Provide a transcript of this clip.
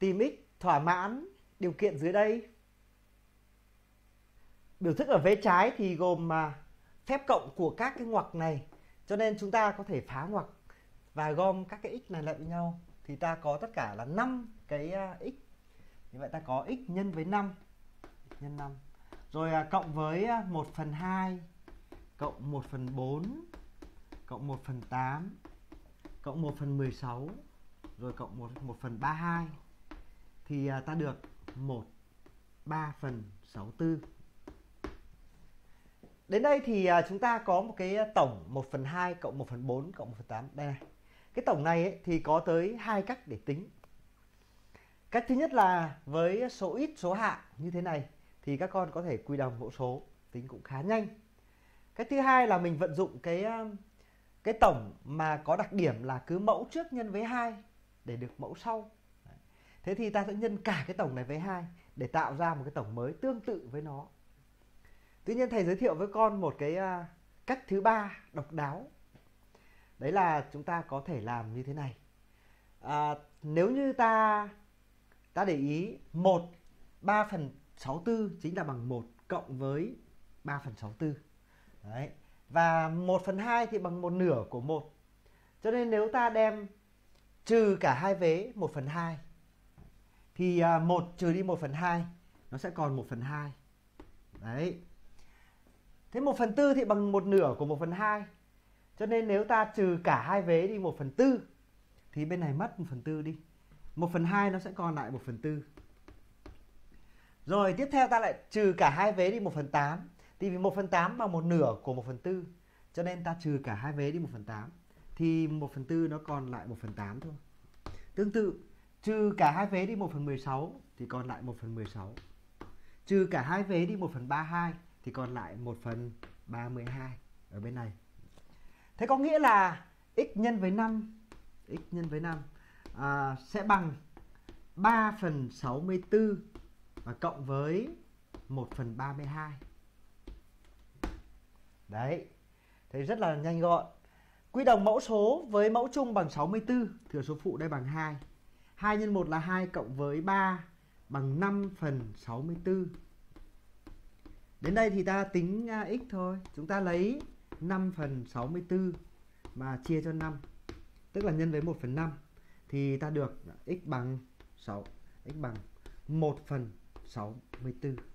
tìm x thỏa mãn điều kiện dưới đây. Biểu thức ở vế trái thì gồm phép cộng của các cái ngoặc này, cho nên chúng ta có thể phá ngoặc và gom các cái x này lại với nhau, thì ta có tất cả là 5 cái x. Như vậy ta có x nhân với 5 nhân 5, rồi cộng với 1/2 cộng 1/4 cộng 1/8 cộng 1/16 rồi cộng 1/32 thì ta được 1/3/64. Đến đây thì chúng ta có một cái tổng 1/2 cộng 1/4 cộng 1/8 đây này. Cái tổng này ấy, thì có tới 2 cách để tính. Cách thứ nhất là với số ít số hạ như thế này thì các con có thể quy đồng mẫu số, tính cũng khá nhanh. Cách thứ hai là mình vận dụng cái tổng mà có đặc điểm là cứ mẫu trước nhân với 2 để được mẫu sau. Thế thì ta sẽ nhân cả cái tổng này với 2 để tạo ra một cái tổng mới tương tự với nó. Tuy nhiên thầy giới thiệu với con một cái cách thứ ba độc đáo. Đấy là chúng ta có thể làm như thế này. Nếu như ta để ý 1/3/64 chính là bằng 1 cộng với 3/64. Đấy. Và 1/2 thì bằng 1/2 của 1. Cho nên nếu ta đem trừ cả hai vế 1/2 thì 1 trừ đi 1/2 nó sẽ còn 1/2. Đấy. Thế 1/4 thì bằng 1/2 của 1/2. Cho nên nếu ta trừ cả hai vế đi 1/4 thì bên này mất 1/4 đi. 1/2 nó sẽ còn lại 1/4. Rồi tiếp theo ta lại trừ cả hai vế đi 1/8. Thì vì 1/8 bằng 1/2 của 1/4. Cho nên ta trừ cả hai vế đi 1/8. Thì 1/4 nó còn lại 1/8 thôi. Tương tự, trừ cả hai vế đi 1/16 thì còn lại 1/16. Trừ cả hai vế đi 1/32 thì còn lại 1/32 ở bên này. Thế có nghĩa là x nhân với 5 sẽ bằng 3/64 và cộng với 1/32. Đấy. Thế rất là nhanh gọn. Quy đồng mẫu số với mẫu chung bằng 64, thừa số phụ đây bằng 2. 2 nhân 1 là 2 cộng với 3 bằng 5/64. Đến đây thì ta tính x thôi. Chúng ta lấy 5/64 mà chia cho 5, tức là nhân với 1/5 thì ta được x bằng 1/64.